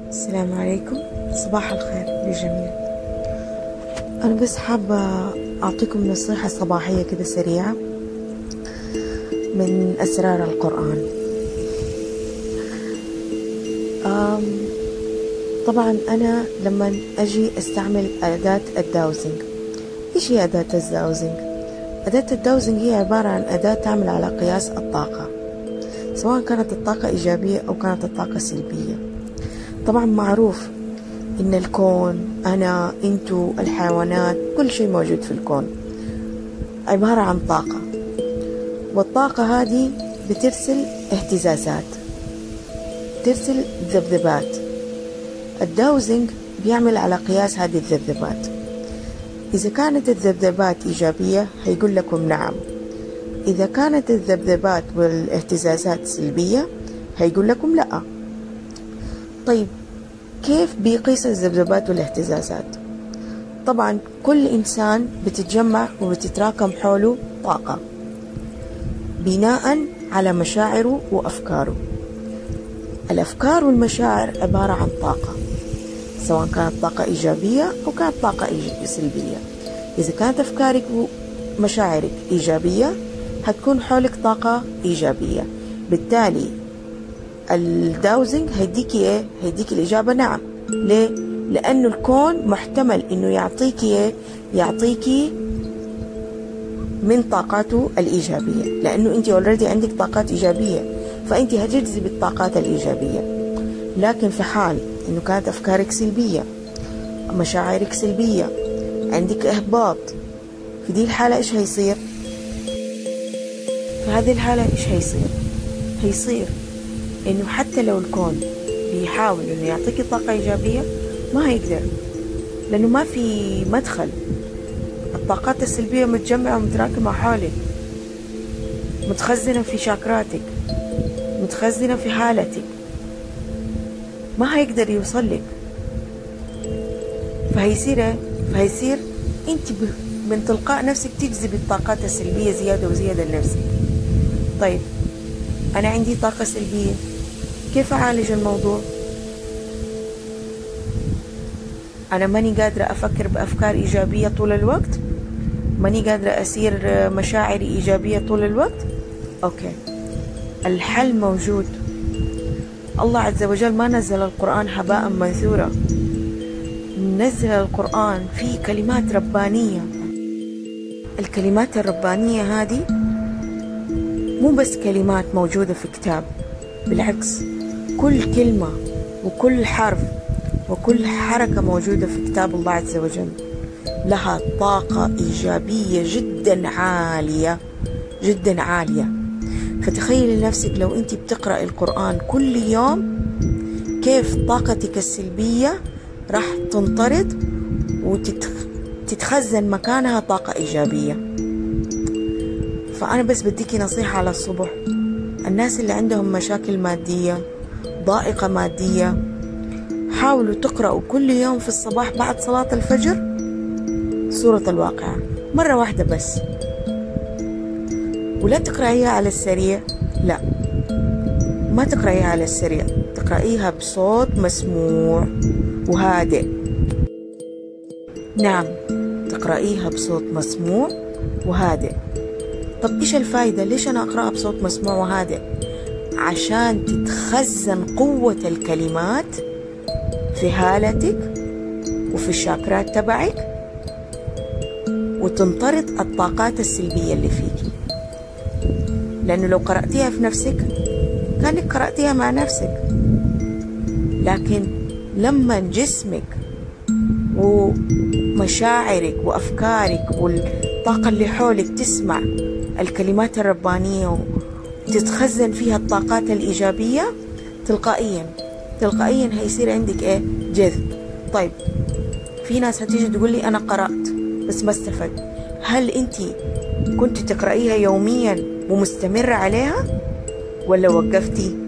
السلام عليكم، صباح الخير للجميع. أنا بس حابة أعطيكم نصيحة صباحية كده سريعة من أسرار القرآن. طبعا أنا لما أجي أستعمل أداة الداوزنج، إيش هي أداة الداوزنج؟ أداة الداوزنج هي عبارة عن أداة تعمل على قياس الطاقة، سواء كانت الطاقة إيجابية أو كانت الطاقة سلبية. طبعا معروف إن الكون، أنا، أنتو، الحيوانات، كل شيء موجود في الكون عبارة عن طاقة، والطاقة هذه بترسل اهتزازات، ترسل ذبذبات. الداوزنج بيعمل على قياس هذه الذبذبات. إذا كانت الذبذبات إيجابية هيقول لكم نعم، إذا كانت الذبذبات والاهتزازات سلبية هيقول لكم لا. طيب كيف بيقيس الذبذبات والاهتزازات؟ طبعا كل إنسان بتتجمع وبتتراكم حوله طاقة بناء على مشاعره وأفكاره. الأفكار والمشاعر عبارة عن طاقة، سواء كانت طاقة إيجابية أو كانت طاقة سلبية. إذا كانت أفكارك ومشاعرك إيجابية هتكون حولك طاقة إيجابية، بالتالي الداوزنج هيديكي إيه؟ هيديكي الإجابة نعم. ليه؟ لأنه الكون محتمل إنه يعطيكي إيه؟ يعطيكي من طاقاته الإيجابية، لأنه أنت أوريدي عندك طاقات إيجابية، فأنت هتجذبي الطاقات الإيجابية. لكن في حال إنه كانت أفكارك سلبية، مشاعرك سلبية، عندك إحباط، في دي الحالة إيش هيصير؟ في هذه الحالة إيش هيصير؟ هيصير إنه حتى لو الكون بيحاول إنه يعطيكي طاقة إيجابية ما هيقدر، لأنه ما في مدخل. الطاقات السلبية متجمعة ومتراكمة حولك، متخزنة في شاكراتك، متخزنة في حالتك، ما هيقدر يوصلك. فهيصير انت من تلقاء نفسك تجذبي الطاقات السلبية زيادة وزيادة لنفسك. طيب أنا عندي طاقة سلبية، كيف أعالج الموضوع؟ أنا ماني قادرة أفكر بأفكار إيجابية طول الوقت، ماني قادرة أسير مشاعري إيجابية طول الوقت. أوكي، الحل موجود. الله عز وجل ما نزل القرآن هباء منثورا، نزل القرآن فيه كلمات ربانية. الكلمات الربانية هذه مو بس كلمات موجودة في كتاب، بالعكس كل كلمة وكل حرف وكل حركة موجودة في كتاب الله عز وجل لها طاقة إيجابية جدا عالية جدا عالية. فتخيلي نفسك لو أنت بتقرأ القرآن كل يوم كيف طاقتك السلبية راح تنطرد وتتخزن مكانها طاقة إيجابية. فأنا بس بديكي نصيحة على الصبح، الناس اللي عندهم مشاكل مادية، ضائقة مادية، حاولوا تقرأوا كل يوم في الصباح بعد صلاة الفجر سورة الواقعة مرة واحدة بس، ولا تقرأيها على السريع، لا ما تقرأيها على السريع، تقرأيها بصوت مسموع وهادئ. نعم، تقرأيها بصوت مسموع وهادئ. طب إيش الفايدة؟ ليش أنا أقرأها بصوت مسموع وهادئ؟ عشان تتخزن قوة الكلمات في هالتك وفي الشاكرات تبعك، وتنطرد الطاقات السلبية اللي فيك. لأنه لو قرأتيها في نفسك كأنك قرأتيها مع نفسك، لكن لما جسمك ومشاعرك وأفكارك والطاقة اللي حولك تسمع الكلمات الربانية وتتخزن فيها الطاقات الإيجابية، تلقائيا هيصير عندك إيه؟ جذب. طيب في ناس هتيجي تقول لي أنا قرأت بس ما استفدت. هل أنت كنت تقرأيها يوميا ومستمرة عليها ولا وقفتي؟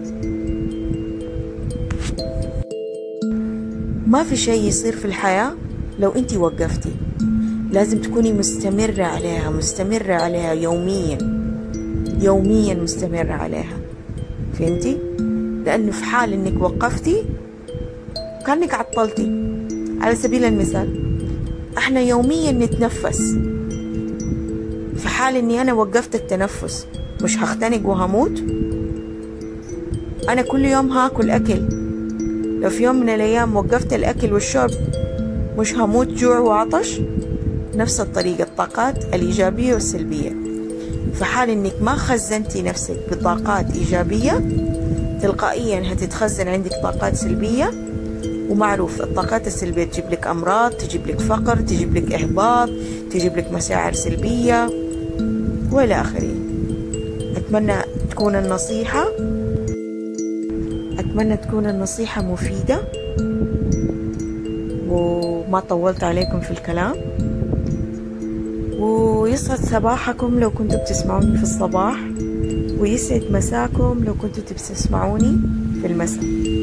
ما في شيء يصير في الحياة لو أنت وقفتي، لازم تكوني مستمرة عليها يوميا مستمرة عليها. فهمتي؟ لأنه في حال أنك وقفتي كأنك عطلتي. على سبيل المثال احنا يوميا نتنفس، في حال اني انا وقفت التنفس مش هختنق وهموت؟ انا كل يوم هاكل اكل، لو في يوم من الايام وقفت الاكل والشرب مش هموت جوع وعطش؟ نفس الطريقة الطاقات الايجابية والسلبية، في حال انك ما خزنتي نفسك بطاقات ايجابية تلقائيا هتتخزن عندك طاقات سلبية. ومعروف الطاقات السلبية تجيب لك امراض، تجيب لك فقر، تجيب لك احباط، تجيب لك مشاعر سلبية والى اخره. اتمنى تكون النصيحة مفيدة وما طولت عليكم في الكلام، ويسعد صباحكم لو كنتوا بتسمعوني في الصباح، ويسعد مساكم لو كنتوا بتسمعوني في المساء.